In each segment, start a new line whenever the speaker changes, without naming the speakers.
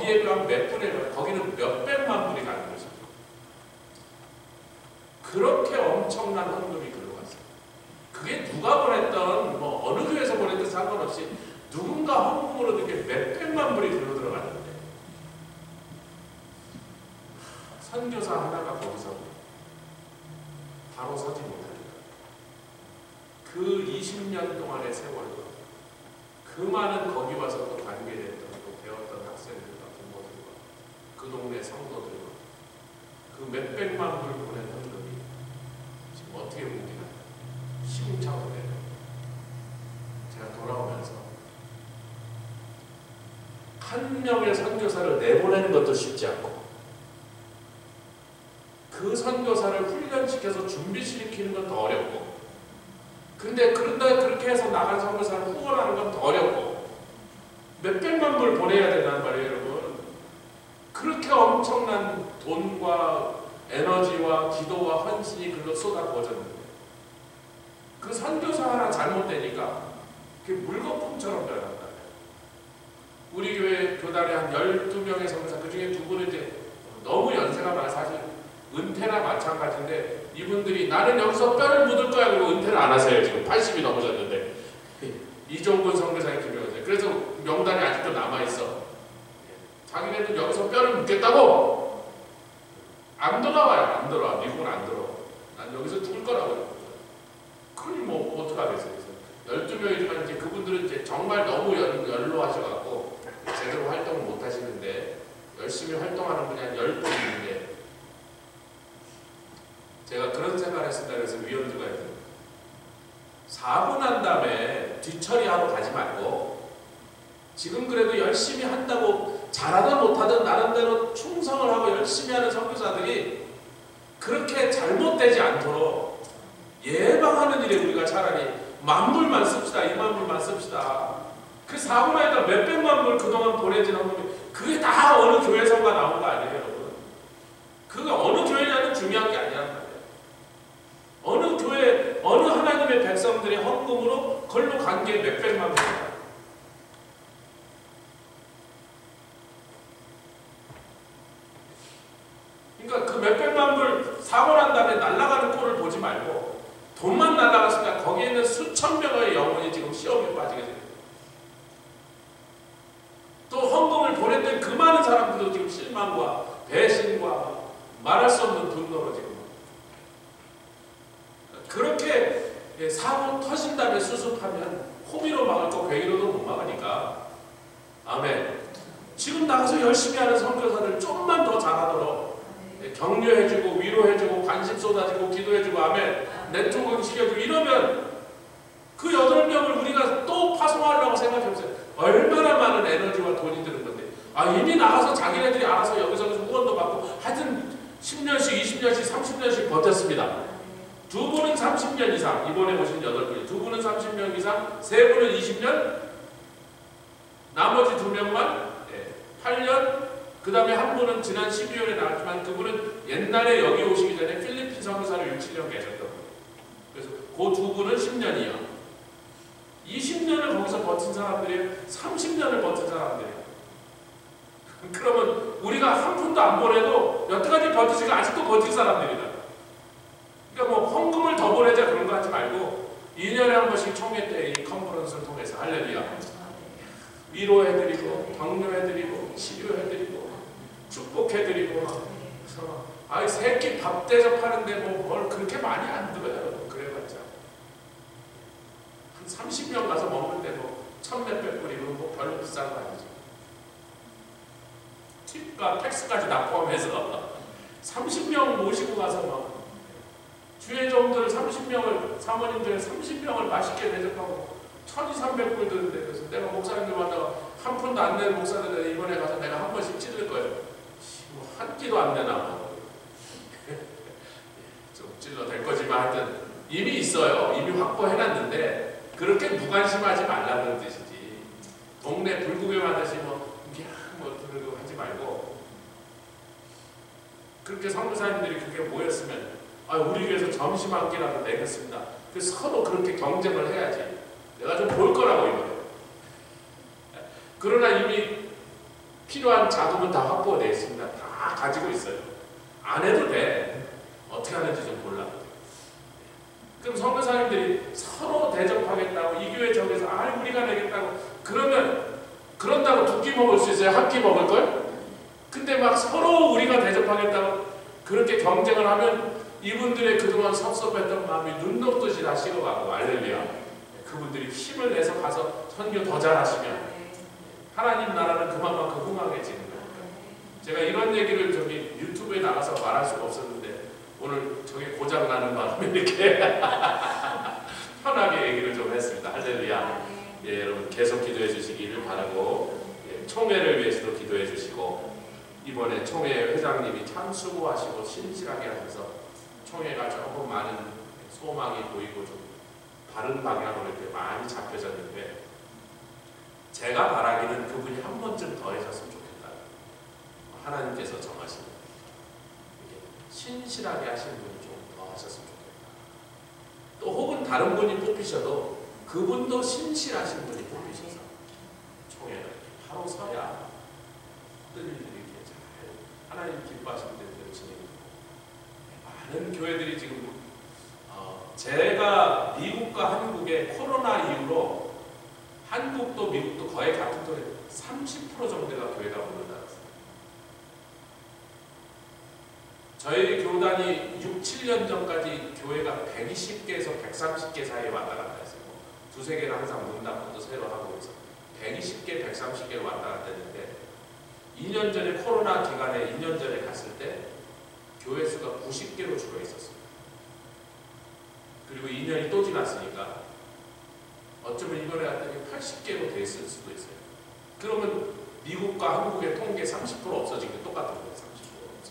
거기에 비하면 몇 분의 1, 거기는 몇백만 불이 가는 거죠. 그렇게 엄청난 헌금이 글로 갔어요. 그게 누가 보냈던 뭐 어느 교회에서 보냈든 상관없이 누군가 헌금으로 이렇게 몇백만 불이 글로 들어가는데 선교사 하나가 거기서 바로 서지 못하니까 그 20년 동안의 세월과 그 많은 거기 와서 또 관계됐던 또 배웠던 학생들과 부모들과 그 동네 성도들과 그 몇백만 불 보낸 헌금이 지금 어떻게 보기나 시궁창으로 제가 돌아오면서 한 명의 선교사를 내보내는 것도 쉽지 않고 그 선교사를 훈련시켜서 준비시키는 건 더 어렵고 근데 그렇게 해서 나간 선교사를 후원하는 건 더 어렵고 몇백만 불 보내야 된단 말이에요 여러분. 그렇게 엄청난 돈과 에너지와 기도와 헌신이 글로 쏟아부어졌는데 그 선교사 하나 잘못되니까 그게 물거품처럼 변한다. 우리 교회 교단에 한 12명의 선교사 그 중에 2분은 이제 너무 연세가 많아 사실 은퇴나 마찬가지인데 이분들이 나는 여기서 뼈를 묻을 거야 그리고 은퇴를 안 하세요. 지금 80이 넘어졌는데 이종근 선교사의 김영세 그래서 명단이 아직도 남아있어. 자기네들 여기서 뼈를 묻겠다고 안 돌아와요. 안 돌아와. 미국은 안 돌아와. 난 여기서 죽을 거라고요. 그러니 뭐 어떡하겠어요. 12명이지만 이제 그분들은 이제 정말 너무 연로하셔갖고 제대로 활동을 못 하시는데 열심히 활동하는 분이 한 10분 있는데 제가 그런 생각을 했습니다. 그래서 위원들과 했어요. 사고 난 다음에 뒤처리하러 가지 말고 지금 그래도 열심히 한다고 잘하든 못하든 나름대로 충성을 하고 열심히 하는 선교사들이 그렇게 잘못되지 않도록 예방하는 일에 우리가 차라리 10,000불만 씁시다. 20,000불만 씁시다. 그 사고 나니까 몇백만 불 그동안 보내진 헌금이 그게 다 어느 교회선가 나온 거 아니에요 여러분. 그게 어느 교회냐는 중요한 게 아니란 말이에요. 어느 교회 어느 하나님의 백성들의 헌금으로 걸로 간 게 몇백만 불이다. 그러니까 그 몇백만 불 사고 난 다음에 날아가는 꼴을 보지 말고 돈만 날아갔으니까 거기에는 수천 명의 영혼이 지금 시험에 빠지게 됩니다. 또 헌금을 보냈던 그 많은 사람들도 지금 실망과 배신과 말할 수 없는 분노로 지금 그렇게 사고 터진 다음에 수습하면 호미로 막을 거 괴기로도 못 막으니까 아멘. 지금 나가서 열심히 하는 선교사들 좀만 더 잘하도록 격려해주고 위로해주고 관심 쏟아지고 기도해주고 아멘. 네트워크 시켜주고 이러면 그 8명을 우리가 또 파송하려고 생각해보세요. 얼마나 많은 에너지와 돈이 드는 건데 이미 나가서 자기네들이 알아서 여기저기서 후원도 받고 하여튼 10년씩 20년씩 30년씩 버텼습니다. 2분은 30년 이상 이번에 오신 8분이 2분은 30년 이상 3분은 20년 나머지 2명만 8년 그 다음에 한 분은 지난 12월에 나왔지만 그분은 옛날에 여기 오시기 전에 필리핀 선교사를 6, 7년 계셨던 거예요. 그래서 그 2분은 10년이요. 20년을 거기서 버틴 사람들이에요. 30년을 버틴 사람들이에요. 그러면 우리가 한 푼도 안 보내도 여태까지 버티지가 아직도 버틴 사람들이다. 그러니까 뭐 헌금을 더 보내자 그런 거 하지 말고 2년에 한 번씩 총회 때 이 컨퍼런스를 통해서 할렐루야 위로해드리고 격려해드리고 치료해드리고 축복해드리고 새끼 밥 대접하는데 뭐 뭘 그렇게 많이 안 들어요 여러분. 그래봤자 한 30명 가서 먹는데 뭐 1,몇백 불이고 뭐 별로 비싼 거 아니죠. 팁과 텍스까지 다 포함해서 30명 모시고 가서 막 주회종들 30명을 사모님들 30명을 맛있게 대접하고 1,200~1,300불 드는데 그래서 내가 목사님들 만나가 한 푼도 안 내는 목사들 이번에 가서 내가 한 번씩 찌를 거예요. 뭐 한 끼도 안 내나 좀 찔러 될 거지만 하여튼 이미 있어요. 이미 확보해놨는데 그렇게 무관심하지 말라는 뜻이지. 동네 불구경 하듯이 뭐 들고 하지 말고 그렇게 선교사님들이 그렇게 모였으면 우리 교회에서 점심 한 끼라도 내겠습니다. 그래서 서로 그렇게 경쟁을 해야지. 내가 좀 볼 거라고 이거예요. 그러나 이미 필요한 자금은 다 확보되어 있습니다. 다 가지고 있어요. 안 해도 돼. 어떻게 하는지 좀 몰라. 그럼 선교사님들이 서로 대접하겠다고 이 교회 저기서 우리가 내겠다고 그런다고 두 끼 먹을 수 있어요? 한 끼 먹을걸? 근데 막 서로 우리가 대접하겠다고 그렇게 경쟁을 하면 이분들의 그동안 섭섭했던 마음이 눈 녹듯이 다 식어가고 알렐루야. 그분들이 힘을 내서 가서 선교 더 잘하시면 하나님 나라는 그만큼 흥황해지는 거예요. 제가 이런 얘기를 저기 유튜브에 나가서 말할 수가 없었는데 오늘 저기 고장나는 바람에 이렇게 편하게 얘기를 좀 했습니다. 할렐루야. 예, 여러분 계속 기도해 주시기를 바라고 총회를 위해서도 기도해 주시고 이번에 총회 회장님이 참 수고하시고 신실하게 하셔서 총회가 조금 많은 소망이 보이고 좀 바른 방향으로 이렇게 많이 잡혀졌는데 제가 바라기는 그분이 한 번쯤 더 해줬으면 좋겠다. 하나님께서 정하신 신실하게 하신 분이 좀 더 하셨으면 좋겠다. 또 혹은 다른 분이 뽑히셔도 그분도 신실하신 분이 뽑히셔서 총회가 바로 서야 흔들리는 이렇게 잘 하나님 기뻐하시는 데를 진행되고 많은 교회들이 지금 제가 미국과 한국의 코로나 이후로 한국도 미국도 거의 같은 또래 30% 정도가 교회가 올라갔어요. 저희 교단이 6, 7년 전까지 교회가 120개에서 130개 사이에 왔다 갔다 했어요. 두세 개는 항상 문 닫고 또 새로 하고 해서 120개, 130개로 왔다 갔다 했는데 2년 전에 코로나 기간에 2년 전에 갔을 때 교회 수가 90개로 줄어 있었어요. 그리고 2년이 또 지났으니까 어쩌면 이번에 갔더니 80개로 돼 있을 수도 있어요. 그러면 미국과 한국의 통계 30% 없어진 게 똑같은 거예요. 30% 없어진.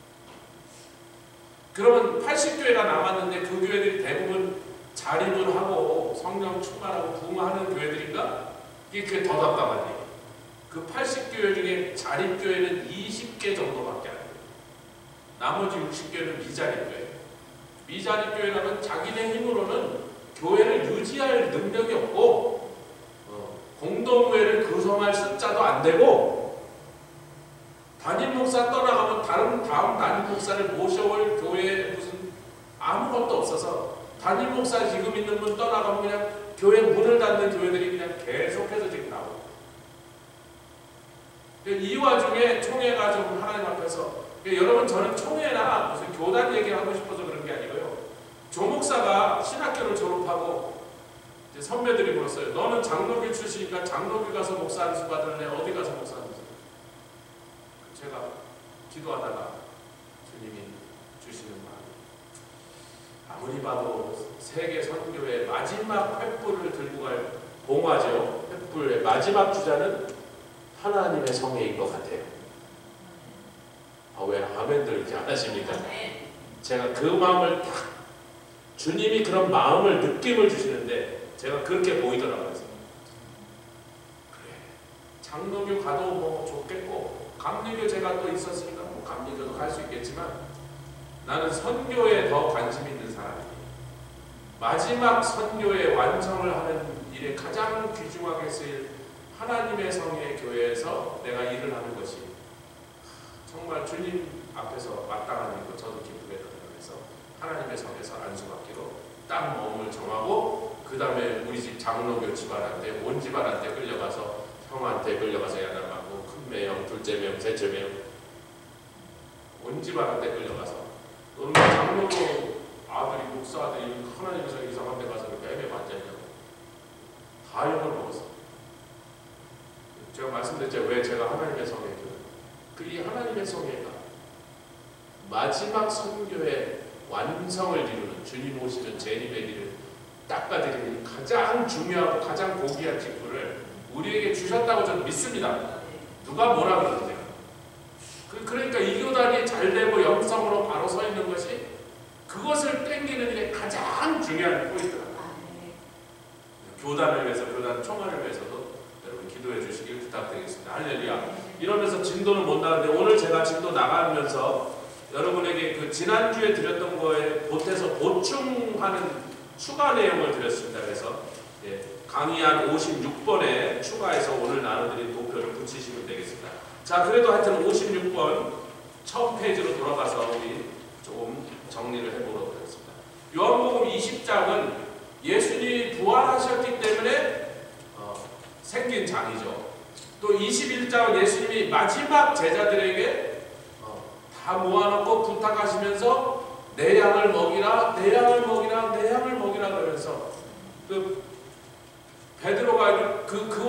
그러면 80교회가 남았는데 그 교회들이 대부분 자립을 하고 성령 충만하고 부흥하는 교회들인가? 이게 더 답답한 얘기예요. 그 80교회 중에 자립교회는 20개 정도밖에 안 돼요. 나머지 60교회는 미자립교회. 미자립교회라면 자기네 힘으로는 교회를 유지할 능력이 없고 공동회를 구성할 숫자도 안 되고 담임 목사 떠나가면 다음 담임 목사를 모셔올 교회에 무슨 아무것도 없어서 담임 목사 지금 있는 분 떠나가면 그냥 교회 문을 닫는 교회들이 그냥 계속해서 지금 나오고 이 와중에 총회가 좀 하나님 앞에서 여러분 저는 총회나 무슨 교단 얘기하고 싶어서 그런 게 아니고요. 조 목사가 신학교를 졸업하고 이제 선배들이 물었어요. 너는 장로교 출신이니까 장로교 가서 목사 안수 받을래? 어디 가서 목사 안수? 제가 기도하다가 주님이 주시는 말. 아무리 봐도 세계 선교의 마지막 횃불을 들고 갈 봉화죠. 횃불의 마지막 주자는 하나님의 성회인 것 같아요. 왜 아멘들 이렇게 안 하십니까? 제가 그 마음을 딱 주님이 그런 마음을 느낌을 주시는데 제가 그렇게 보이더라고요. 그래 장로교 가도 뭐 좋겠고 감리교 제가 또 있었으니까 뭐 감리교도 갈 수 있겠지만 나는 선교에 더 관심 있는 사람이에요. 마지막 선교의 완성을 하는 일에 가장 귀중하게 쓰일 하나님의 성의 교회에서 내가 일을 하는 것이 정말 주님 앞에서 마땅한 일고 저도 기쁘게 생각해서 하나님의 성에서 안수받기로 딱 몸을 정하고 그 다음에 우리 집 장로교 집안한테 온 집안한테 끌려가서 형한테 끌려가서 야단맞고 큰 매형, 둘째 매형, 셋째 매형 온 집안한테 끌려가서 너는 장로교 아들이 목사들이 하나님의 성 이상한 데 가서 이렇게 애매 맞냐고 다 욕을 먹었어. 제가 말씀드렸죠. 왜 제가 하나님의 성에 이 하나님의 성회가 마지막 선교의 완성을 이루는 주님 오시는 재림의 길을 닦아드리는 가장 중요하고 가장 고귀한 직분을 우리에게 주셨다고 저는 믿습니다. 누가 뭐라 그러는데요. 그러니까 이 교단이 잘되고 영성으로 바로 서 있는 것이 그것을 땡기는 게 가장 중요한 포인트입니다. 교단을 위해서, 교단 총회를 위해서도 여러분 기도해 주시길 부탁드리겠습니다. 할렐루야. 이러면서 진도는 못 나가는데 오늘 제가 진도 나가면서 여러분에게 그 지난주에 드렸던 거에 보태서 보충하는 추가 내용을 드렸습니다. 그래서 강의한 56번에 추가해서 오늘 나눠드린 도표를 붙이시면 되겠습니다. 자, 그래도 하여튼 56번 첫 페이지로 돌아가서 우리 조금 정리를 해보도록 하겠습니다. 요한복음 20장은 예수님이 부활하셨기 때문에 생긴 장이죠. 또 21장은 예수님이 마지막 제자들에게 다 모아놓고 부탁하시면서 내 양을 먹이라, 내 양을 먹이라, 내 양을 먹이라 그러면서 그 베드로가 그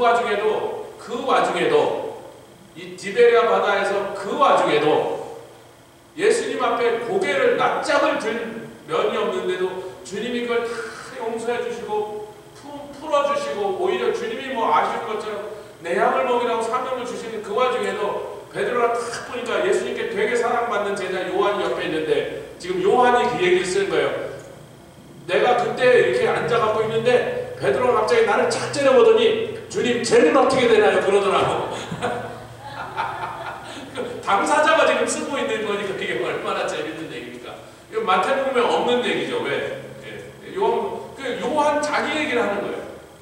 와중에도 이 디베리아 바다에서 그 와중에도 예수님 앞에 고개를 납작을 들 면이 없는데도 주님이 그걸 다 용서해 주시고 풀어주시고 오히려 주님이 뭐 아시는 것처럼 내 양을 먹이라고 사명을 주시는 그 와중에도 베드로가 딱 보니까 예수님께 되게 사랑받는 제자 요한이 옆에 있는데 지금 요한이 그 얘기를 쓴 거예요. 내가 그때 이렇게 앉아갖고 있는데 베드로가 갑자기 나를 착 째려보더니 주님 쟤는 어떻게 되나요? 그러더라고. 당사자가 지금 쓰고 있는 거니까 이게 얼마나 재밌는 얘기입니까? 이거 마태복음에 없는 얘기죠. 왜? 요한 자기 얘기를 하는 거예요.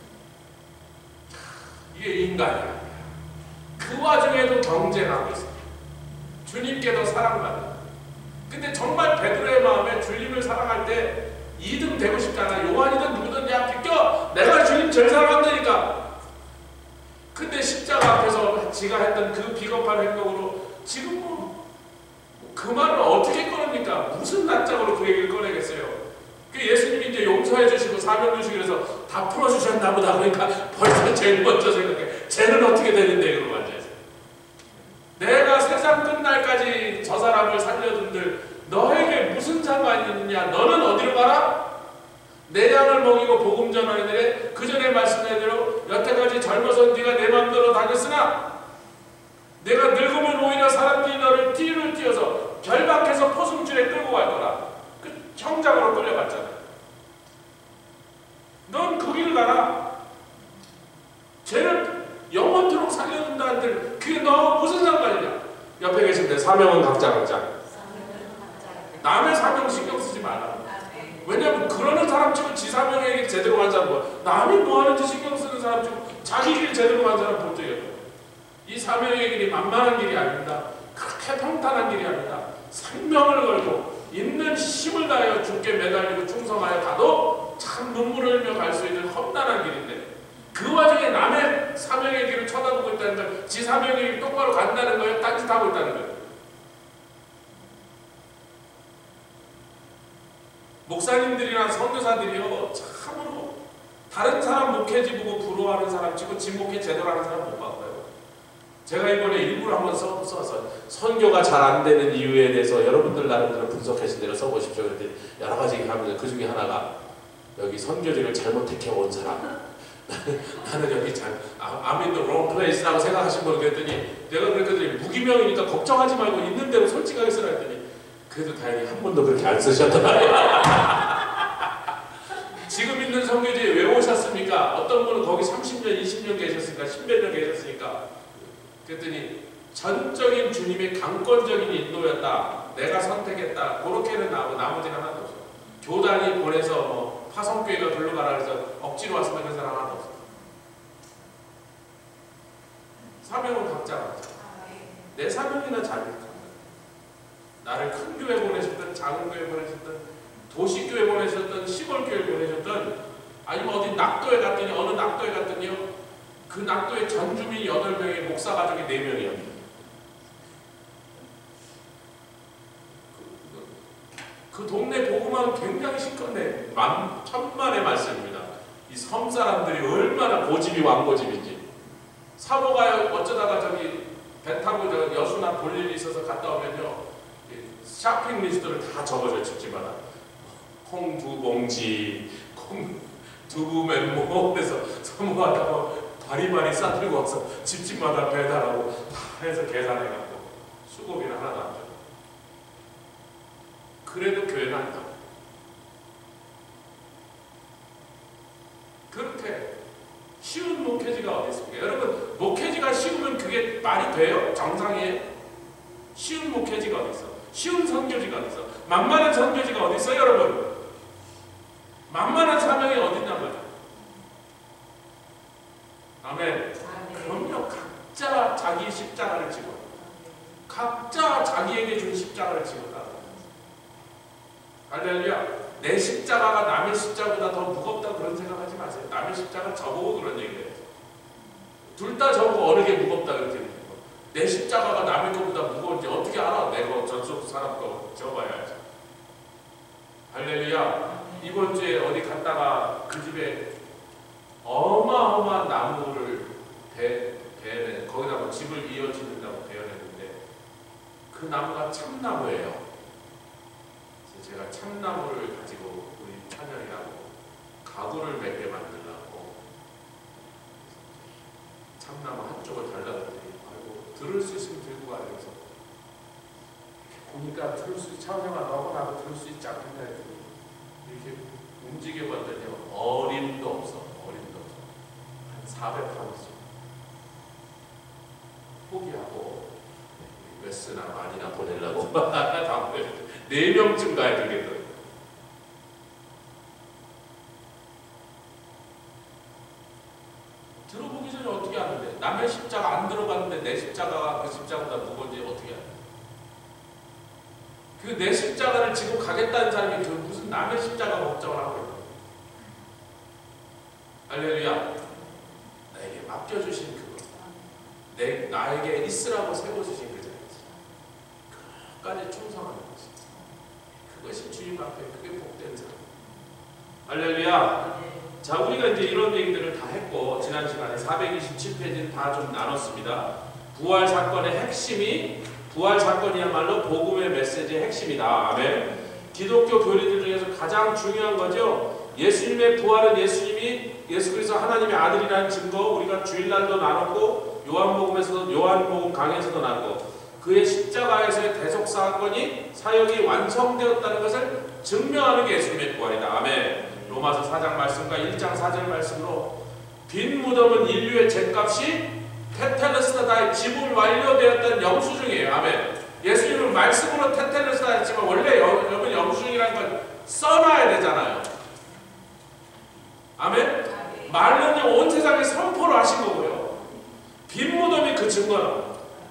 이게 인간이야. 그 와중에도 경쟁하고 있어. 주님께도 사랑받는. 근데 정말 베드로의 마음에 주님을 사랑할 때 2등 되고 싶잖아. 요한이든 누구든 야 비껴! 내가 주님 제일 사랑한다니까. 근데 십자가 앞에서 지가 했던 그 비겁한 행동으로 지금 그 말을 어떻게 꺼냅니까? 무슨 낯짝으로 그 얘기를 꺼내겠어요? 그 예수님이 이제 용서해 주시고 사명 주시고 그래서 다 풀어주셨나 보다. 그러니까 벌써 제일 먼저 생각해. 쟤는 어떻게 되는데? 그러고 앉아있어요. 내가 세상 끝날까지 저 사람을 살려둔들 너에게 무슨 상관이 있느냐? 너는 어디로 가라? 내 양을 먹이고 복음 전하는 일에 그 전에 말씀드린 대로 여태까지 젊어서 네가 내 마음대로 다녔으나 내가 늙으면 오히려 사람들이 너를 띠를 띄어서 결박해서 포승줄에 끌고 갈 거라. 그 형장으로 끌려갔잖아. 넌 그 길을 가라. 쟤를 영원토록 살려둔다는들 그게 너 무슨 상관이냐? 옆에 계신데 사명은 각자. 남의 사명 신경 쓰지 마라. 왜냐면 그러는 사람 치고 지 사명의 길 제대로 간 사람 뭐 남이 뭐 하는지 신경 쓰는 사람 치고 자기 길 제대로 간 사람 본 적이 없어요. 이 사명의 길이 만만한 길이 아닙니다. 그렇게 평탄한 길이 아닙니다. 생명을 걸고 있는 힘을 다하여 주께 매달리고 충성하여 가도 참 눈물을 흘며 갈 수 있는 험난한 길인데 그 와중에 남의 사명의 길을 쳐다보고 있다는 걸 지 사명의 길 똑바로 간다는 거예요? 딴짓하고 있다는 거예요? 목사님들이나 선교사들이요 참으로 다른 사람 목회지 보고 부러워하는 사람 치고 지 목회 제대로 하는 사람 못 봤어요. 제가 이번에 일부러 한번 써서 선교가 잘 안 되는 이유에 대해서 여러분들 나름대로 분석하신 대로 써보십시오. 그랬더니 여러 가지 하면서 그 중에 하나가 여기 선교지를 잘못 택해온 사람 나는 여기 I'm in the wrong place라고 생각하신 분 그랬더니 내가 그랬더니 무기명이니까 걱정하지 말고 있는 대로 솔직하게 쓰라 했더니 그래도 다행히 한 번도 그렇게 안 쓰셨더라고요. 지금 있는 선교지에 왜 오셨습니까? 어떤 분은 거기 30년, 20년 계셨으니까 10몇 년 계셨으니까 그랬더니 전적인 주님의 강권적인 인도였다. 내가 선택했다. 그렇게는 나오고 나머지는 하나도 없어. 교단이 보내서 뭐 파송교회가 글로 가라 그래서 억지로 왔으면 그 사람 하나도 없어. 사명은 각자 내 사명이나 자기 나를 큰 교회 보내셨든 작은 교회 보내셨든 도시교회 보내셨든 시골교회 보내셨든 아니면 어디 낙도에 갔더니 어느 낙도에 갔더니요 그 낙도에 전주민 8명에 목사 가족이 4명이었어요. 그 동네 복음은 굉장히 시끄럽네. 천만의 말씀입니다. 이 섬 사람들이 얼마나 고집이 왕고집인지. 사모가 어쩌다가 저기 배 타고 저 여수나 볼 일이 있어서 갔다 오면요 쇼핑 리스트를 다 적어줘요. 집집마다 콩 2봉지, 콩 두부 멤모 그래서 사모하다가 바리바리 싸들고 와서 집집마다 배달하고 다 해서 계산해갖고 수고비는 하나도 안 줘요. 그래도 교회는 안 가요. 그렇게 쉬운 목회지가 어디 있습니까? 여러분 목회지가 쉬우면 그게 말이 돼요? 정상이에요? 쉬운 목회지가 어디 있어? 쉬운 선교지가 어디 있어? 만만한 선교지가 어디 있어요, 여러분? 만만한 사명이 어디 있냔 말이에요. 십자가를 지고 각자 자기에게 준 십자가를 지고 따라. 할렐루야. 내 십자가가 남의 십자가보다 더 무겁다 그런 생각하지 마세요. 남의 십자가 저보고 그런 얘기를 해요. 둘 다 저보고 어느 게 무겁다 그렇게 얘기해요. 내 십자가가 남의 것보다 무거운지 어떻게 알아? 내가 저쪽 사람 거 져봐야지. 할렐루야. 이번 주에 어디 갔다가 그 집에 어마어마한 나무를 베어내 거기다가 집을 이어짓는다고 베어냈는데 그 나무가 참나무예요. 제가 참나무를 가지고 우리 찬영이라고 가구를 몇 개 만들려고 참나무 한쪽을 달라더니 아이고 들을 수 있으면 들고 가. 그래서 보니까 들을 수 있지. 찬영아 너가 나도 들을 수 있지 않겠냐 했더니 이렇게 움직여봤더니 어림도 없어. 어림도 없어. 한 400판 있어. 포기하고 메스나 많이나 보내려고 다음에 4명쯤 가야 되겠다. 들어보기 전에 어떻게 아는데? 남의 십자가 안 들어갔는데 내 십자가가 그 십자가보다 무거운지 어떻게 아냐? 그 내 십자가를 지고 가겠다는 사람이 그 무슨 남의 십자가 걱정을 하고 있는 거야. 할렐루야. 나에게 맡겨주신 그거, 나에게 있으라고 세워주신 그 자리지. 끝까지 충성하는 거지. 그것이 주님 앞에 그게 복된 사람. 할렐루야. 자, 우리가 이제 이런 얘기들을 다 했고 지난 시간에 427페이지는 다 좀 나눴습니다. 부활 사건의 핵심이 부활 사건이야말로 복음의 메시지의 핵심이다. 아멘. 기독교 교리들 중에서 가장 중요한 거죠. 예수님의 부활은 예수 그리스도 하나님의 아들이라는 증거 우리가 주일날도 나눴고 요한복음 강에서도 나눴고 그의 십자가에서의 대속 사건이 사역이 완성되었다는 것을 증명하는 게 예수님의 부활이다. 아멘. 로마서 4장 말씀과 1장 4절 말씀으로 빈 무덤은 인류의 죄값이 테텔레스타다의 지불 완료되었던 영수증이에요. 아멘. 예수님은 말씀으로 테텔레스타 했지만 원래 여러분 영수증이라는 건 써놔야 되잖아요. 아멘. 말로는 온 세상에 선포를 하신 거고요. 빈 무덤이 그 증거는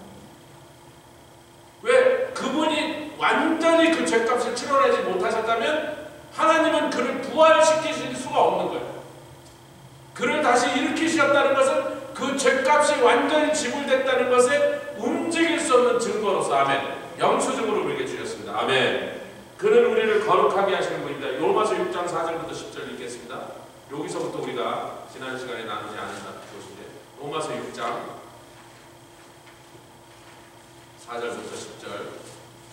왜? 그분이 완전히 그 죄값을 치러내지 못하셨다면 하나님은 그를 부활시키실 수가 없는 거예요. 그를 다시 일으키셨다는 것은 그 죄값이 완전히 지불됐다는 것에 움직일 수 없는 증거로서 아멘. 영수증으로 우리에게 주셨습니다. 아멘. 그는 우리를 거룩하게 하시는 분입니다. 로마서 6장 4절부터 10절 읽겠습니다. 여기서부터 우리가 지난 시간에 나누지 않은 것인데 로마서 6장 4절부터 10절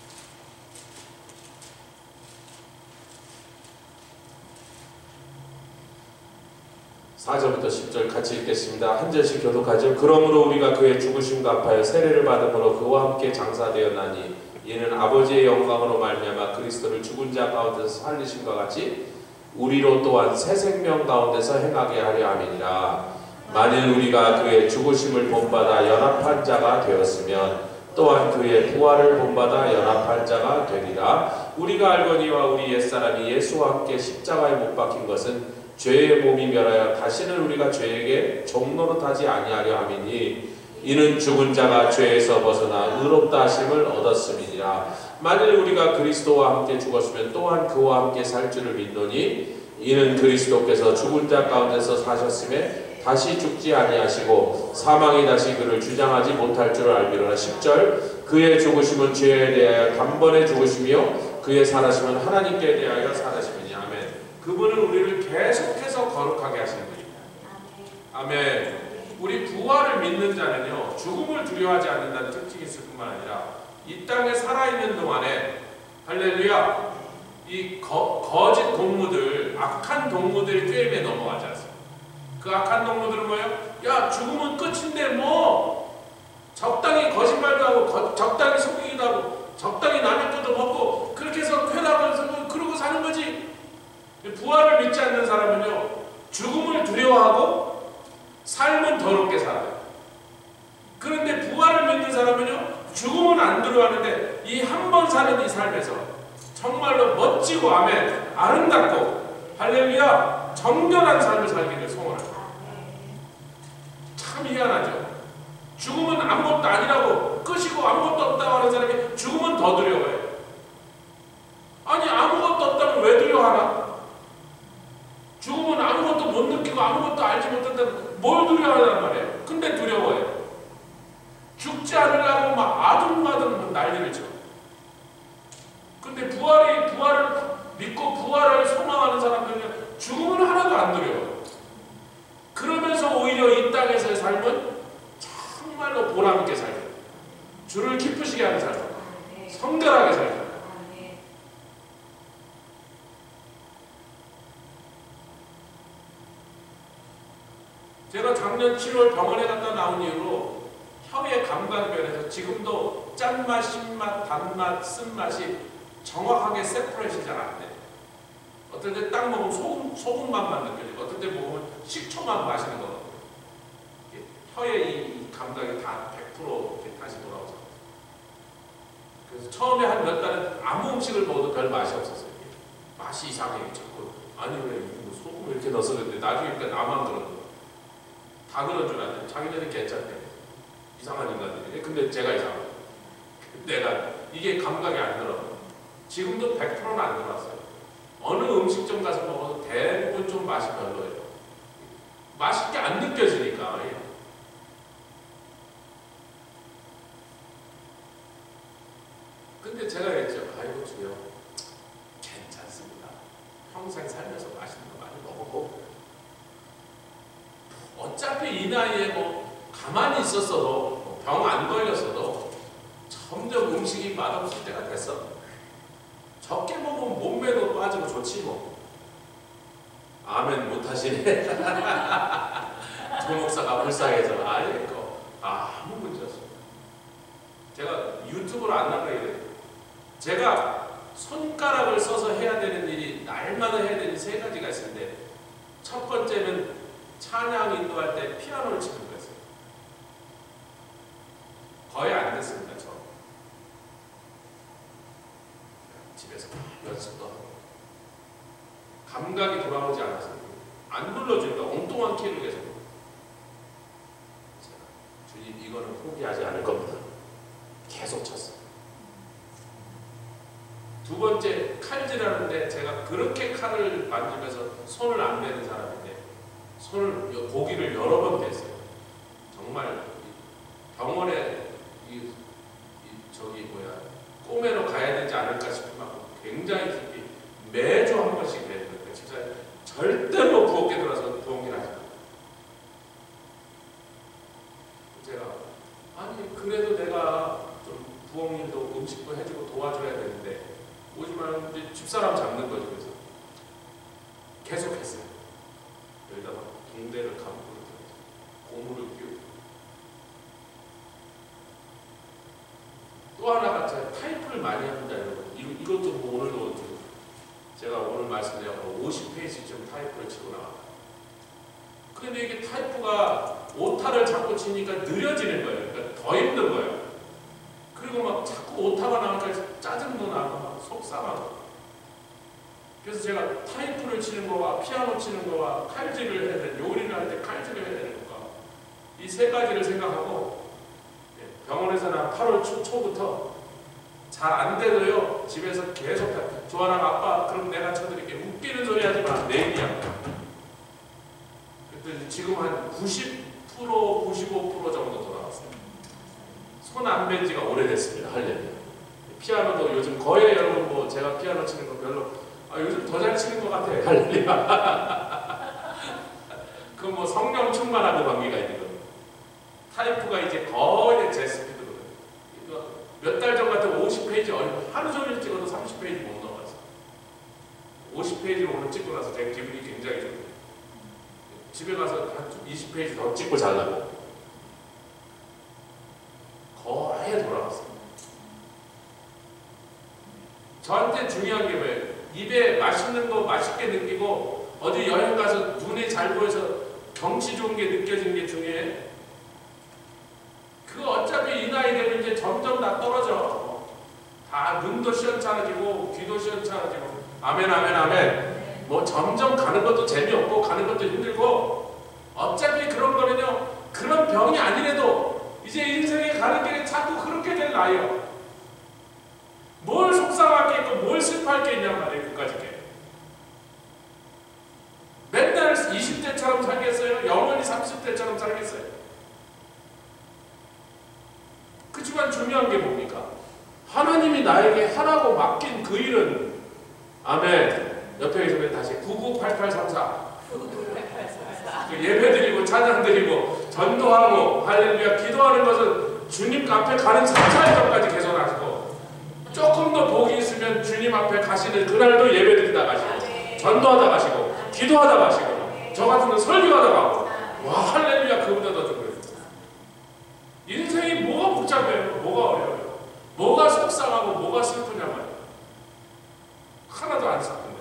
4절부터 10절 같이 읽겠습니다. 한 절씩 교독하죠. 그러므로 우리가 그의 죽으심과 합하여 세례를 받음으로 그와 함께 장사되었나니 이는 아버지의 영광으로 말미암아 그리스도를 죽은 자 가운데서 살리심과 같이 우리로 또한 새 생명 가운데서 행하게 하려 함이니라. 만일 우리가 그의 죽으심을 본받아 연합한 자가 되었으면 또한 그의 부활을 본받아 연합한 자가 되리라. 우리가 알거니와 우리 옛사람이 예수와 함께 십자가에 못 박힌 것은 죄의 몸이 멸하여 다시는 우리가 죄에게 종노릇하지 아니하려 함이니 이는 죽은 자가 죄에서 벗어나 의롭다 하심을 얻었음이니라. 만일 우리가 그리스도와 함께 죽었으면 또한 그와 함께 살 줄을 믿노니 이는 그리스도께서 죽은 자 가운데서 사셨음에 다시 죽지 아니하시고 사망이 다시 그를 주장하지 못할 줄을 알미로라. 10절 그의 죽으심은 죄에 대하여 단번에 죽으시며 그의 살아심은 하나님께 대하여 살아심이니. 아멘. 그분은 우리를 계속해서 거룩하게 하시는 분입니다. 아멘. 우리 부활을 믿는 자는요 죽음을 두려워하지 않는다는 특징이 있을 뿐만 아니라 이 땅에 살아있는 동안에 할렐루야 이 거짓 동무들 악한 동무들의 게임에 넘어가지 않습니다. 그 악한 동무들은 뭐예요? 야 죽음은 끝인데 뭐 적당히 거짓말도 하고 적당히 속이기도 하고 적당히 남의 것도 먹고 그렇게 해서 쾌락을 그러고 사는 거지. 부활을 믿지 않는 사람은요 죽음을 두려워하고 삶은 더럽게 살아요. 그런데 부활을 믿는 사람은요 죽음은 안 두려워하는데 이 한 번 사는 이 삶에서 정말로 멋지고 아멘 아름답고 할렐루야 정결한 삶을 살기를 소원합니다. 참 희한하죠. 죽음은 아무것도 아니라고 끄시고 아무것도 없다고 하는 사람이 죽음은 더 두려워해. 아니 아무것도 없다면 왜 두려워하나? 죽음은 아무것도 못 느끼고 아무것도 알지 못한다면 뭘 두려워하란 말이에요. 근데 두려워해. 죽지 않으려고 막 아둥바둥 난리를 쳐. 근데 부활을 믿고 부활을 소망하는 사람들은 죽음은 하나도 안 두려워. 그러면서 오히려 이 땅에서의 삶은 정말로 보람있게 살고 주를 기쁘시게 하는 삶, 성결하게 살고. 제가 작년 7월 병원에 갔다 나온 이후로 혀의 감각이 변해서 지금도 짠맛, 신맛, 단맛, 쓴맛이 정확하게 세퍼레이션이 잘 안 돼. 어떨 때 딱 먹으면 소금 맛만 느껴지고 어떨 때 먹으면 식초만 마시는 거거든요. 혀의 이 감각이 다 100% 이렇게 다시 돌아오죠. 그래서 처음에 한 몇 달은 아무 음식을 먹어도 별 맛이 없었어요. 맛이 이상해. 자꾸 아니 왜 뭐 소금을 이렇게 넣어서 그랬는데 나중에 그러니까 나만 그런 거. 다 그런 줄 알았는데 자기네는 괜찮대. 이상한 인간들이. 근데 제가 이상해. 내가 이게 감각이 안 들어. 지금도 100%는 안 들어왔어요. 어느 음식점 가서 먹어도 대부분 좀 맛이 별로예요. 맛있게 안 느껴지니까. 근데 제가 그랬죠. 아이고 주여 괜찮습니다. 평생 살면서 맛있는 거 많이 먹었고 어차피 이 나이에 뭐 가만히 있었어도 병 안 걸렸어도 점점 음식이 맛없을 때가 됐어. 적게 먹으면 몸매도 빠지고 좋지 뭐. 아멘 못하시네. 조목사가 불쌍해서 아니고 아무 문제 없습니다. 제가 유튜브를 안 나가게 돼요. 제가 손가락을 써서 해야 되는 일이 날마다 해야 되는 세 가지가 있는데 첫 번째는 찬양 인도할 때 피아노를 치는 거였어요. 거의 안 됐습니다. 저 집에서 연습도 하고 감각이 돌아오지 않아서 안 눌러주니까 엉뚱한 키를 계속 주님 이거는 포기하지 않을 겁니다. 계속 쳤어요. 두 번째 칼질하는데 제가 그렇게 칼을 만지면서 손을 안 대는 사람인데 고기를 여러 번 댔어요. 정말 병원에 꼬매로 가야 되지 않을까 싶을 만큼 굉장히 깊이 매주 한 번씩 대는 거예요. 진짜 절대로 부엌에 들어서 부엌일 하지 않아요. 제가 아니 그래도 내가 좀 부엌일도 음식도 해주고 도와줘야 되는데 오지 말고 이제 집사람 잡는 거죠. 그래서 계속 했어요. 여기다가 붕대를 감고 고무를 끼우고 또 하나가 제가 타이프를 많이 합니다. 이것도 뭐 오늘도 제가 오늘 말씀드린 50페이지쯤 타이프를 치고 나왔다. 그런데 이게 타이프가 오타를 자꾸 치니까 느려지는 거예요. 그러니까 더 힘든 거예요. 그리고 막 자꾸 오타가 나오니까 짜증도 나고 막 속상하고. 그래서 제가 타이프를 치는 거와 피아노 치는 거와 칼질을 해야 되는, 요리를 할 때 칼질을 해야 되는 거가 이 세 가지를 생각하고 병원에서는 8월 초부터 잘 안 돼도요 집에서 계속 조아랑 아빠 그럼 내가 쳐드릴게. 웃기는 소리 하지 마. 내일이야. 그랬더니 지금 한 90% 95% 정도 돌아왔어요. 손 안 뺀 지가 오래됐습니다. 할렐루야. 피아노도 요즘 거의 여러분 뭐 제가 피아노 치는 거 별로 요즘 더 잘 치는 것 같아요. 할렐루야. 그건 뭐 성령 충만하고 관계가 있는 거예요. 타이프가 이제 거의 제 스피드거든요. 몇 달 전 같은 50페이지 하루 종일 찍어도 30페이지 못 넘어갔어요. 50페이지를 오늘 찍고 나서 제 기분이 굉장히 좋아요. 집에 가서 한 20페이지 더 찍고 자려고 거의 돌아갔어요. 저한테 중요한 게 뭐예요? 입에 맛있는 거 맛있게 느끼고 어디 여행 가서 눈이 잘 보여서 경치 좋은 게 느껴지는 게 중요해. 그 어차피 이 나이 되면 이제 점점 다 떨어져. 다 눈도 시원찮아지고 귀도 시원찮아지고. 아멘 아멘 아멘. 뭐 점점 가는 것도 재미없고 가는 것도 힘들고 어차피 그런 거는요 그런 병이 아니래도 이제 인생에 가는 길에 자꾸 그렇게 될 나이요. 뭘 속상할 게 있고 뭘 슬퍼할 게 있냔 말이에요. 그까짓 게. 맨날 20대처럼 살겠어요? 영원히 30대처럼 살겠어요? 그치만 중요한 게 뭡니까? 하나님이 나에게 하라고 맡긴 그 일은, 아멘. 옆에 계시면 다시 998834 예배드리고 찬양드리고 전도하고 할렐루야 기도하는 것은 주님 앞에 가는 3차일 전까지 개선하시고, 조금 더 복이 있으면 주님 앞에 가시는 그날도 예배드리다 가시고 전도하다 가시고 기도하다 가시고, 저 같은 건 설교하다 가고, 와 할렐루야 그보다 더 좋고요. 인생이 뭐가 복잡해요? 뭐가 어려워요? 뭐가 속상하고 뭐가 슬프냐 말이에요. 하나도 안 슬픈데.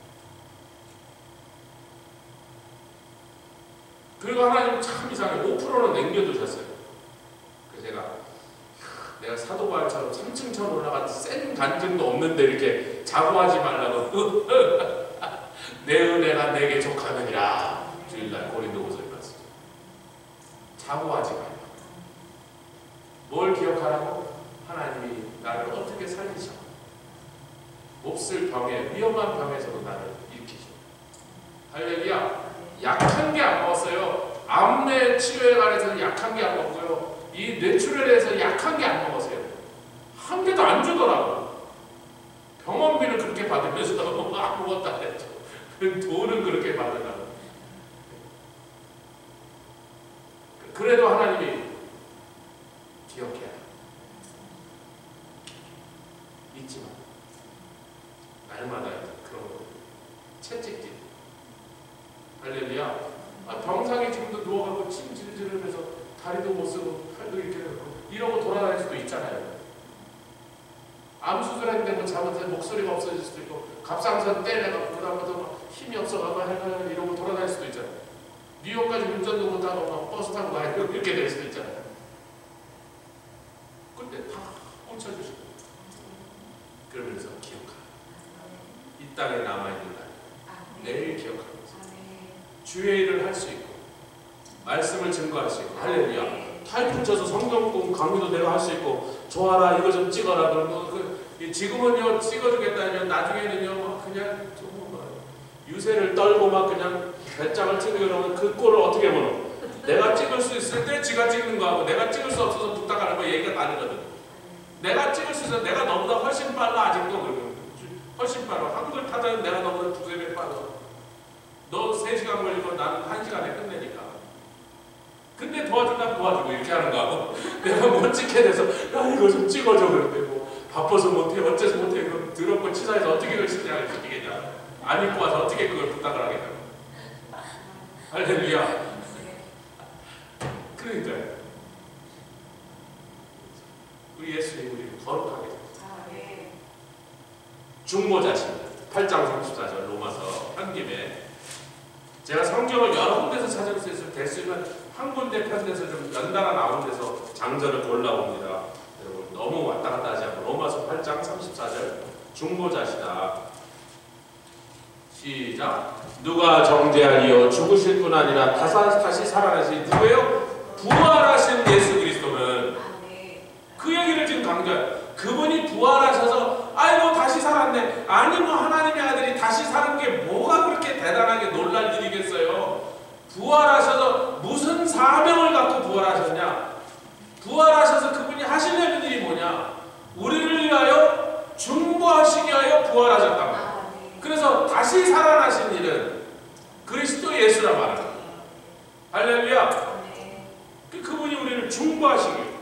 그리고 하나님 참 이상해. 5%는 남겨두셨어요. 그래서 내가 사도바울처럼 3층처럼 올라간 센 간증도 없는데 이렇게 자고하지 말라고 내 은혜가 내게 족하느니라. 주일날 고린도후서에 말씀. 자고하지 말라. 뭘 기억하라고? 하나님이 나를 어떻게 살리셔. 몹쓸 병에, 위험한 병에서도 나를 일으키셔. 할렐루야. 약한 게 안 먹었어요. 암내 치료에 관해서는 약한 게 안 먹고요. 이 뇌출혈에서 약한 게 안 먹었어요. 한 개도 안 주더라고. 병원비는 그렇게 받으면서 아무것도 안 했죠. 돈은 그렇게 받으라고. 그래도 하나님이 기억해야 돼. 잊지 마. 날마다 그런 거. 채찍질. 할렐루야. 병상에 지금도 누워가고 침 질질 흘면서 다리도 못 쓰고 팔도 이렇게 하고 이러고 돌아다닐 수도 있잖아요. 암 수술했는데 뭐 잘못해서 목소리가 없어질 수도 있고, 갑상선 떼내가고 그다음부터 막 힘이 없어가고 이러고 돌아다닐 수도 있잖아요. 뉴욕까지 운전도 못하고 막 버스 타고 가야 이렇게 될 수도 있잖아요. 근데 다 훔쳐주시고 그러면서 기억하. 이 땅에 남아있는 날 내일 기억하면서 주의 일을 할 수 있고 말씀을 증거할 수 있고, 할렐루야. 타이틀 쳐서 성경 강의도 내가 할 수 있고, 좋아라 이거 좀 찍어라 그러면 지금은요 찍어주겠다면 나중에는요 그냥 좀 유세를 떨고 막 그냥 배짱을 치고 그러면 그 꼴을 어떻게 보노? 내가 찍을 수 있을 때 지가 찍는 거하고 내가 찍을 수 없어서 부탁하는 거 얘기가 다르거든. 내가 찍을 수 있어. 내가 너보다 훨씬 빨라. 아직도 그러면 훨씬 빨라. 한글 타자는 내가 너보다 2~3배 빨라. 너 3시간 걸리고 나는 1시간에 끝내니까. 근데 도와준다면 도와주고 이렇게 하는 거하고 내가 못 찍게 돼서 야 이거 좀 찍어줘 그런데 뭐 바빠서 못해 어째서 못해 그럼 더럽고 치사해서 어떻게 그걸 신장을 지키겠냐. 안 입고 와서 어떻게 그걸 부탁을 하겠냐. 할렐루야. 그러니까요. 우리 예수님이 우리를 거룩하게 중보자십니다. 8장 34절 로마서 한 김에 제가 성경을 여러 군데서 찾을 수 있을 됐으면 한 군데 편에서 좀 연달아 나온 데서 장절을 골라옵니다. 여러분 너무 왔다 갔다 하지 않고 로마서 8장 34절 중보자시다. 시작. 누가 정죄하리요? 죽으실 뿐 아니라 다시 살아나신 누구예요? 부활하신 예수 그리스도는. 그 얘기를 지금 강조해요. 그분이 부활하셔서 아이고 다시 살았네. 아니 뭐 하나님의 아들이 다시 사는 게 뭐가 그렇게 대단하게 놀랄 일이겠어요. 부활하셔서 무슨 사명을 갖고 부활하셨냐. 부활하셔서 그분이 하시려는 일이 뭐냐. 우리를 위하여 중보하시기 위하여 부활하셨다. 그래서 다시 살아나신 일은 그리스도 예수라 말합니다. 할렐루야. 그분이 우리를 중보하시기.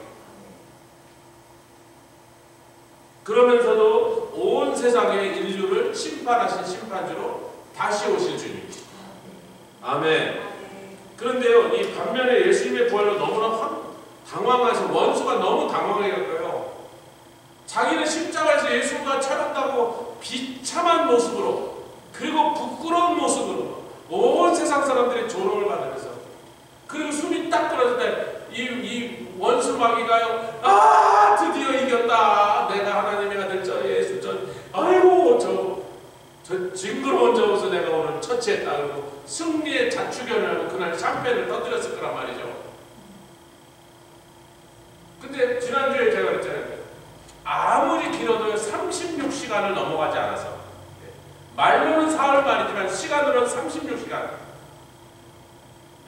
그러면서도 온 세상의 인류를 심판하신 심판주로 다시 오실 주님이시죠. 아멘. 그런데요, 이 반면에 예수님의 부활로 너무나 당황해서 원수가 너무 당황해갖고요. 자기는 십자가에서 예수가 찾았다고 비참한 모습으로 그리고 부끄러운 모습으로 온 세상 사람들이 조롱을 받으면서 그리고 숨이 딱 끊어질 때 이 원수 마귀가요, 아 드디어 이겼다. 내가 하나님의 아들 저 예수 아이고 저 징그러운 저 옷을 내가 오늘 처치했다. 그리고 승리의 자축연을 하고 그날 샴페인을 터뜨렸을 거란 말이죠.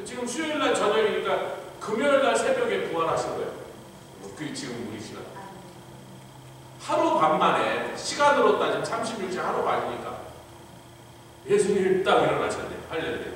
지금 수요일날 저녁이니까 금요일날 새벽에 부활하신 거예요. 그게 지금 우리 시간. 하루 반 만에, 시간으로 따지면 36시 하루 반이니까 예수님이 딱 일어나셨네요. 할렐루야.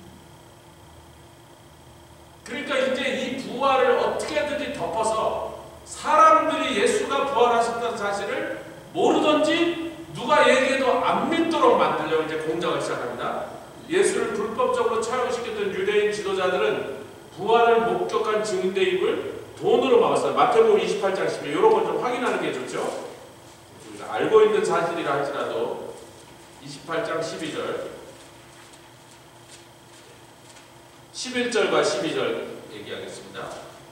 그러니까 이제 이 부활을 어떻게든지 덮어서 사람들이 예수가 부활하셨다는 사실을 모르든지 누가 얘기해도 안 믿도록 만들려고 이제 공작을 시작합니다. 예수를 불법적으로 처형시켰던 유대인 지도자들은 부활을 목격한 증대입을 돈으로 막았어요. 마태복음 28장 12 이런 걸 좀 확인하는 게 좋죠. 우리가 알고 있는 사실이라 할지라도 28장 12절 11절과 12절 얘기하겠습니다.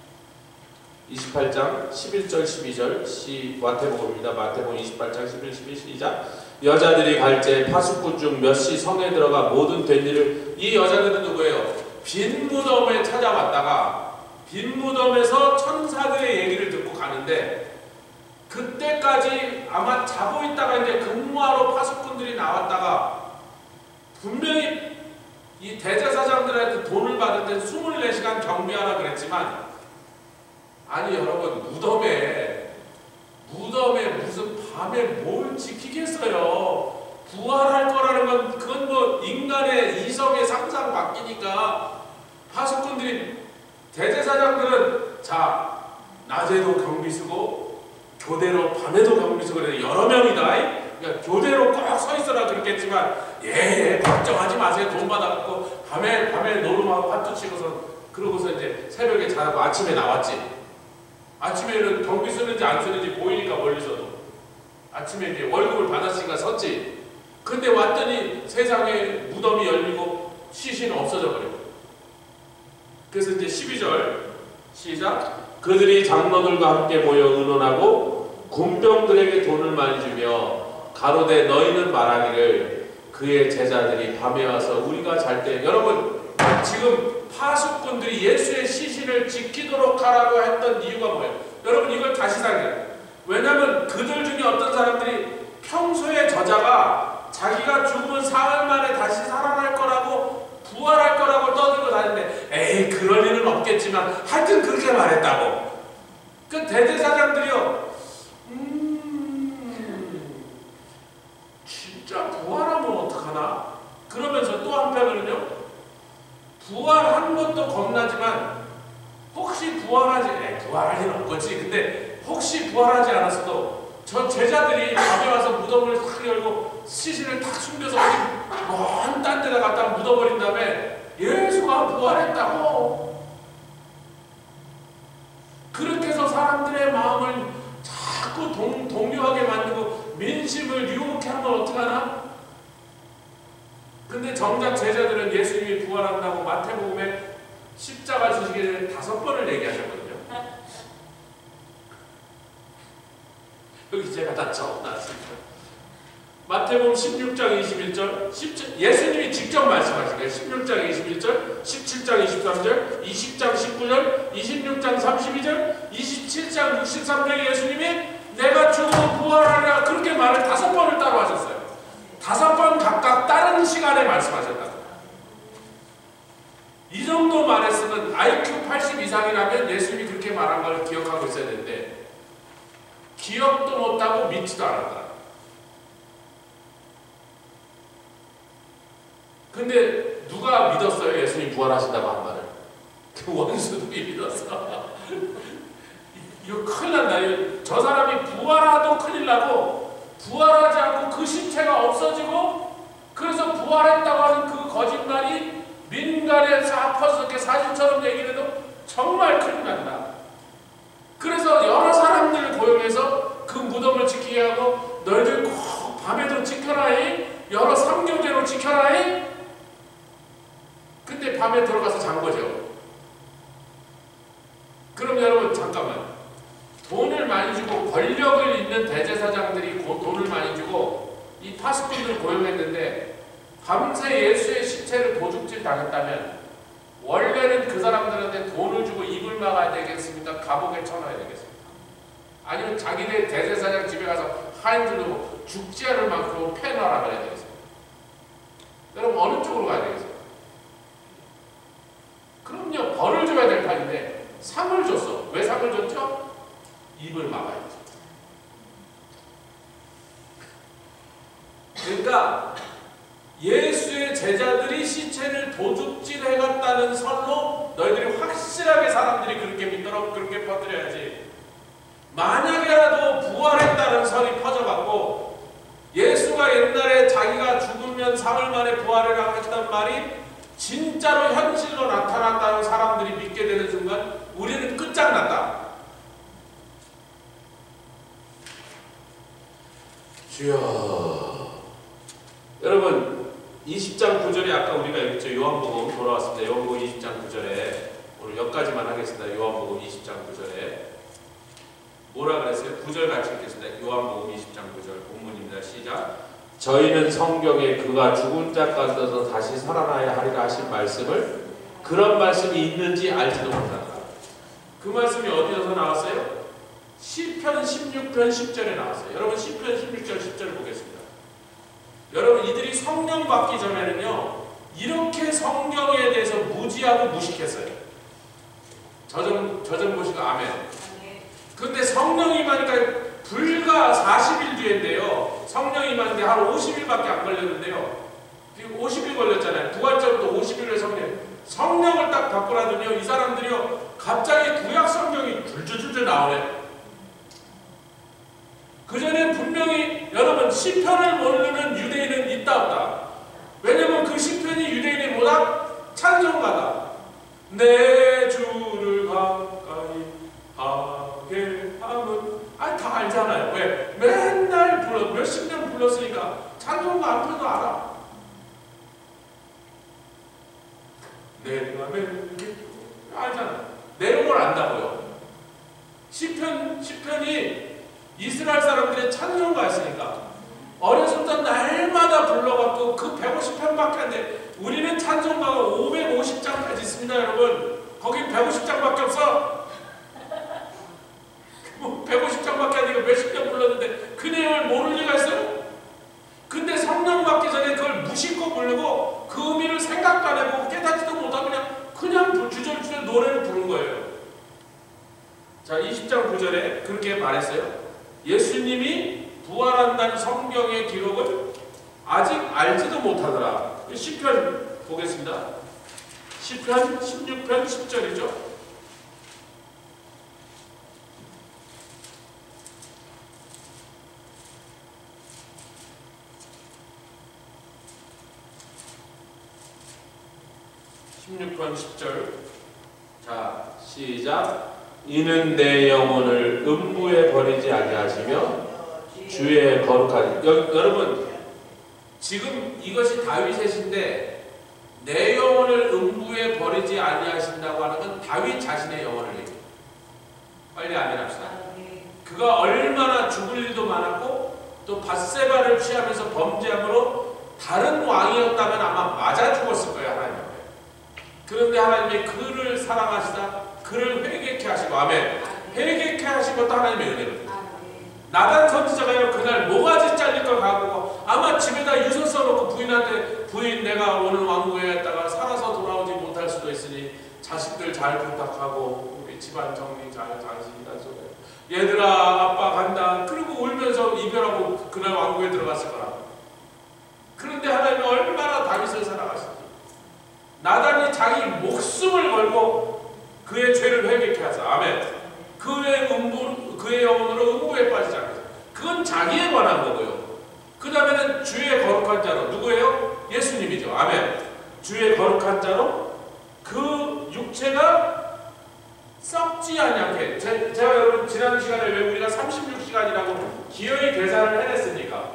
28장 11절 12절 마태복음입니다. 마태복음 28장 11, 12 시작. 여자들이 갈제 파수꾼 중 몇이 성에 들어가 모든 된 일을, 이 여자들은 누구예요? 빈 무덤에 찾아왔다가 빈 무덤에서 천사들의 얘기를 듣고 가는데, 그때까지 아마 자고 있다가 이제 근무하러 파수꾼들이 나왔다가 분명히 이 대제사장들한테 돈을 받을 때 24시간 경비하라 그랬지만, 아니 여러분, 무덤에 무슨 밤에 뭘 지키겠어요? 부활할 거라는 건 그건 뭐 인간의 이성의 상상 밖이니까 파수꾼들이, 대제사장들은 자 낮에도 경비 쓰고 교대로 밤에도 경비 쓰고 그래 여러 명이다. 그러니까 교대로 꼭 서 있어라 그랬겠지만, 예 걱정하지 마세요. 돈 받아갖고 밤에 노름하고 화투 치고서 그러고서 이제 새벽에 자고 아침에 나왔지. 아침에는 경비 쓰는지 안 쓰는지 보이니까 멀리서도 아침에 이제 월급을 받았으니까 섰지. 근데 왔더니 세상에 무덤이 열리고 시신은 없어져 버려. 그래서 이제 12절 시작. 그들이 장로들과 함께 모여 의논하고 군병들에게 돈을 많이 주며 가로되 너희는 말하기를 그의 제자들이 밤에 와서 우리가 잘 때, 여러분 지금 파수꾼들이 예수의 시신을 지키도록 하라고 했던 이유가 뭐예요? 여러분 이걸 다시 생각해요. 왜냐하면 그들 중에 어떤 사람들이 평소에 저자가 자기가 죽으면 사흘 만에 다시 살아날 거라고 부활할 거라고 떠들고 다니는데, 에이 그럴 일은 없겠지만 하여튼 그렇게 말했다고. 그 대제사장들이요, 진짜 부활하면 어떡하나? 그러면서 또 한편으로는요, 부활한 것도 겁나지만 혹시 부활할 일은 없겠지. 근데 혹시 부활하지 않았어도 저 제자들이 밤에 와서 무덤을 탁 열고 시신을 탁 숨겨서 먼 딴 데다 갖다 묻어버린 다음에 예수가 부활했다고, 그렇게 해서 사람들의 마음을 자꾸 동요하게 만들고 민심을 유혹해 하면 어떡하나? 근데 정작 제자들은 예수님이 부활한다고 마태복음에 십자가 지시기를 5번을 얘기하셨거든요. 여기 제가 다 적어놨습니다. 마태복음 16장 21절, 예수님이 직접 말씀하신 거예요. 16장 21절, 17장 23절, 20장 19절, 26장 32절, 27장 63절에 예수님이 내가 죽으면 부활하리라, 그렇게 말을 5번을 따로 하셨어요. 5번 각각 다른 시간에 말씀하셨다. 이 정도 말했으면 IQ 80 이상이라면 예수님이 그렇게 말한 걸 기억하고 있어야 되는데 기억도 못하고 믿지도 않았다. 근데 누가 믿었어요? 예수님 부활하신다고 한 말을. 그 원수들이 믿었어. 이거 큰일 난다. 저 사람이 부활하도 큰일 나고 부활하지 않고 그 신체가 없어지고, 그래서 부활했다고 하는 그 거짓말이 민간에 싹 퍼서 이렇게 사실처럼 얘기를 해도 정말 큰일 난다. 그래서 여러 사람들을 고용해서 그 무덤을 지키게 하고, 너희들 꼭 밤에도 지켜라이, 여러 삼교대로 지켜라이. 근데 밤에 들어가서 잔 거죠. 그럼 여러분 잠깐만, 돈을 많이 주고 권력을 있는 대제사장들이 돈을 많이 주고 이 파수꾼들을 고용했는데 밤새 예수의 시체를 도둑질 당했다면 원래는 그 사람들한테 돈을 주고 입을 막아야 되겠습니까? 감옥에 쳐넣어야 되겠습니까? 아니면 자기네 대제사장 집에 가서 하인들로 죽지 않을 만큼 패놔라 그래야 되겠습니까? 여러분 어느 쪽으로 가야 되겠습니까? 그럼요, 벌을 줘야 될 판인데 상을 줬어. 왜 상을 줬죠? 입을 막아야지. 그러니까 예수의 제자들이 시체를 도둑질해갔다는 설로 너희들이 확실하게 사람들이 그렇게 믿도록 그렇게 퍼뜨려야지. 만약에라도 부활했다는 설이 퍼져갖고 예수가 옛날에 자기가 죽으면 사흘 만에 부활이라고 했던 말이 진짜로 현실로 나타났다는 사람들이 믿게 되는 순간 우리는 끝장났다. 주여. 여러분 20장 9절에 아까 우리가 읽었죠. 요한복음 돌아왔습니다. 요한복음 20장 9절에 오늘 여기까지만 하겠습니다. 요한복음 20장 9절에 뭐라 그랬어요? 9절 같이 읽겠습니다. 요한복음 20장 9절 본문입니다. 시작. 저희는 성경에 그가 죽은 자 가운데서 다시 살아나야 하리라 하신 말씀을 그런 말씀이 있는지 알지도 못한다. 그 말씀이 어디서 나왔어요? 시편 16편 10절에 나왔어요. 여러분 시편 16절 10절 보겠습니다. 여러분 이들이 성령 받기 전에는요 이렇게 성경에 대해서 무지하고 무식했어요. 저 좀 보시고 아멘. 근데 성령이 임하니까 불과 40일 뒤인데요. 성령이 임하는데 한 50일밖에 안 걸렸는데요. 50일 걸렸잖아요. 부활절부터 50일을 성령을 딱 받고 나더니요. 이 사람들이요. 갑자기 구약 성경이 줄줄줄 나오네. 그전에 분명히 여러분 시편을 모르는 유대인은 있다 없다. 왜냐면 그 시편이 유대인이 뭐다? 찬송가다. 내 주를 가까이 하게 함은 다 알잖아요. 왜? 맨날 불러 몇십 년 불렀으니까 찬송가 안 불러도 알아. 내가 맨날 알잖아. 내용을 안다고요. 시편이 이스라엘 사람들의 찬송가였으니까 어려서부터 날마다 불러갖고 그 150편밖에 안 돼. 우리는 찬송가가 550장까지 있습니다. 여러분 거긴 150장밖에 없어. 150장밖에 안 되고 몇십 년 불렀는데 그 내용을 모를 리가 있어요? 근데 성령 받기 전에 그걸 무심코 부르고 그 의미를 생각도 안 해보고 깨닫지도 못하고 그냥 주절주절 노래를 부른 거예요. 자 20장 9절에 그렇게 말했어요. 예수님이 부활한다는 성경의 기록을 아직 알지도 못하더라. 시편 보겠습니다. 시편 16편 10절이죠. (16편 10절) 자 시작. 이는 내 영혼을 음부에 버리지 아니하시며 주의 거룩한 여러분 지금 이것이 다윗의 시인데 내 영혼을 음부에 버리지 아니하신다고 하는 건 다윗 자신의 영혼을 얘기해요. 빨리 아멘합시다. 그가 얼마나 죽을 일도 많았고 또 밧세바를 취하면서 범죄함으로 다른 왕이었다면 아마 맞아 죽었을 거예요. 하나님 앞에. 그런데 하나님이 그를 사랑하시다 그를 회개케 하시고 아멘. 회개케 하신 것도 하나님의 은혜거든요. 나단 선지자가요 그날 모가지 잘릴 걸 각오하고 아마 집에다 유서 써놓고 부인한테 부인 내가 오늘 왕궁에 갔다가 살아서 돌아오지 못할 수도 있으니 자식들 잘 부탁하고 우리 집안 정리 잘 당신이다 소리. 얘들아 아빠 간다. 그리고 울면서 이별하고 그날 왕궁에 들어갔을 거라. 그런데 하나님이 얼마나 다윗을 사랑하시는지 나단이 자기 목숨을 걸고 그의 죄를 회개케 하사 아멘. 그의 영혼으로 음부에 빠지지 않겠다. 그건 자기에 관한 거고요. 그 다음에는 주의 거룩한 자로 누구예요? 예수님이죠. 아멘. 주의 거룩한 자로 그 육체가 썩지 않게 제가 여러분 지난 시간에 왜 우리가 36시간이라고 기어이 계산을 해냈습니까?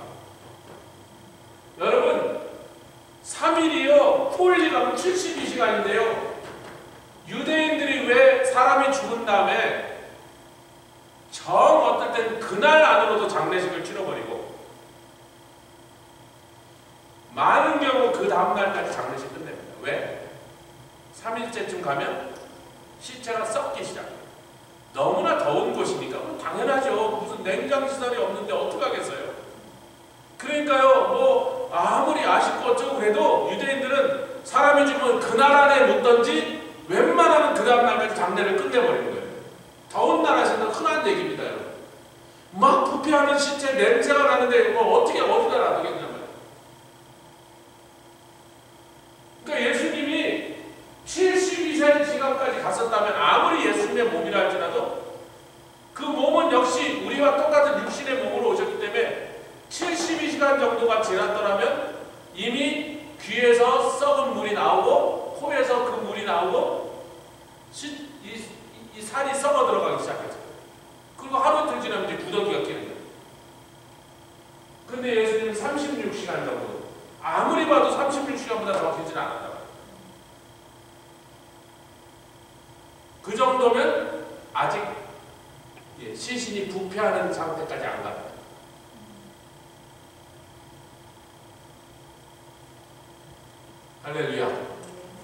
여러분 3일이요 폴리 가면 72시간인데요 유대인들이 왜 사람이 죽은 다음에 정 어떨 땐 그날 안으로도 장례식을 치러버리고 많은 경우 그 다음날까지 장례식 끝냅니다. 왜? 3일째쯤 가면 시체가 썩기 시작해요. 너무나 더운 곳이니까 당연하죠. 무슨 냉장시설이 없는데 어떡하겠어요. 그러니까요 아무리 아쉽고 어쩌고 그래도 유대인들은 사람이 죽으면 그날 안에 묻던지 웬만하면 그 다음날까지 장례를 끝내버리는 거예요. 더운 나라에서는 흔한 얘기입니다, 여러분. 막 부패하는 시체 냄새가 나는데 뭐 어떻게 어디다 놔두겠냐 말이에요. 그러니까 예수님이 72세 시간까지 갔었다면 아무리 예수님의 몸이라 할지라도 그 몸은 역시 우리와 똑같은 육신의 몸으로 오셨기 때문에 72시간 정도가 지났더라면 이미 귀에서 썩은 물이 나오고 코에서 그 물이 나오고 이 살이 썩어 들어가기 시작했어요. 그리고 하루 이틀 지나면 이제 구더기가 끼는 거예요. 근데 예수님은 36시간 정도, 아무리 봐도 36시간보다 더 길지는 않았다. 그 정도면 아직 시신이 부패하는 상태까지 안 갑니다. 할렐루야.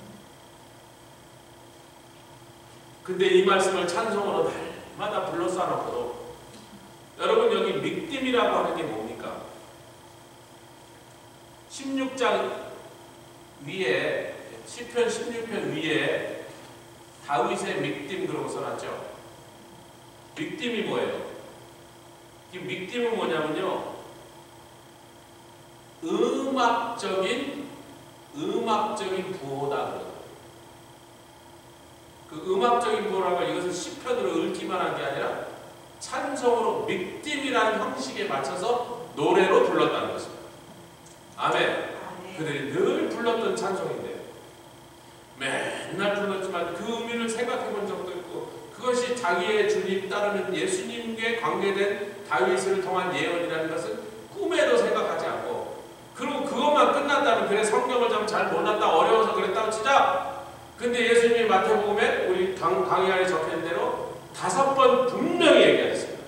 근데 이 말씀을 찬송으로 날마다 불러 쌓아놓고도 여러분 여기 믹딤이라고 하는 게 뭡니까? 16장 위에 시편 16편 위에 다윗의 믹딤 그러고 써놨죠. 믹딤이 뭐예요? 이 믹딤은 뭐냐면요, 음악적인 부호다. 그 음악적인 부호라는 걸 이것을 시편으로 읊기만 한 게 아니라 찬송으로 믹딤이라는 형식에 맞춰서 노래로 불렀다는 것입니다. 아멘. 그들이 늘 불렀던 찬송인데 맨날 불렀지만 그 의미를 생각해 본 적도 있고, 그것이 자기의 주님 따르는 예수님께 관계된 다윗을 통한 예언이라는 것은 꿈에도 생각하지 않고, 그리고 그것만 끝났다면 그래 성경을 좀 잘 몰랐다, 어려워서 그랬다고 치자. 근데 예수님이 마태복음에 우리 강의 안에 적혀있는 대로 5번 분명히 얘기하셨습니다.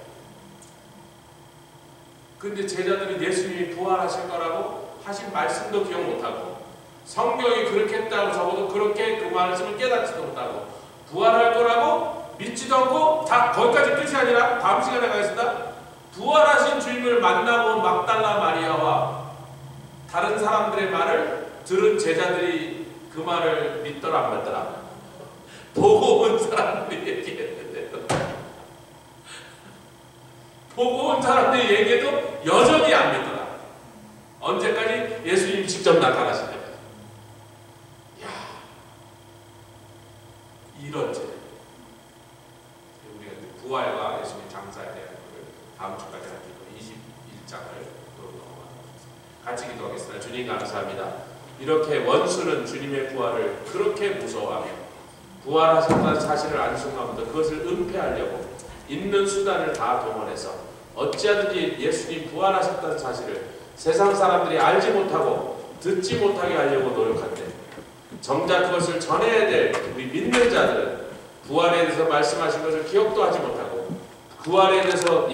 근데 제자들이 예수님이 부활하실 거라고 하신 말씀도 기억 못하고, 성경이 그렇게 했다고 적어도 그렇게 그 말씀을 깨닫지도 못하고, 부활할 거라고 믿지도 않고, 다 거기까지 끝이 아니라 다음 시간에 가겠습니다. 부활하신 주님을 만나고 온 막달라 마리아와 다른 사람들의 말을 들은 제자들이 그 말을 믿더라 안 믿더라? 보고 온 사람들이 얘기했는데 보고 온 사람들이 얘기해도 여전히 안 믿더라. 언제까지? 예수님 직접 나타나실 때까지. 이야, 이런 제 우리가 부활과 예수님 장사에 대한 것을 다음 주까지 할 기도 21장을 또 넘어가겠습니다. 같이 기도하겠습니다. 주님 감사합니다. 이렇게 원수는 주님의 부활을 그렇게 무서워하며 부활하셨다는 사실을 안심하면서 그것을 은폐하려고 있는 수단을 다 동원해서 어찌하든지 예수님 부활하셨다는 사실을 세상 사람들이 알지 못하고 듣지 못하게 하려고 노력한데, 정작 그것을 전해야 될 우리 믿는 자들은 부활에 대해서 말씀하신 것을 기억도 하지 못하고, 부활에 대해서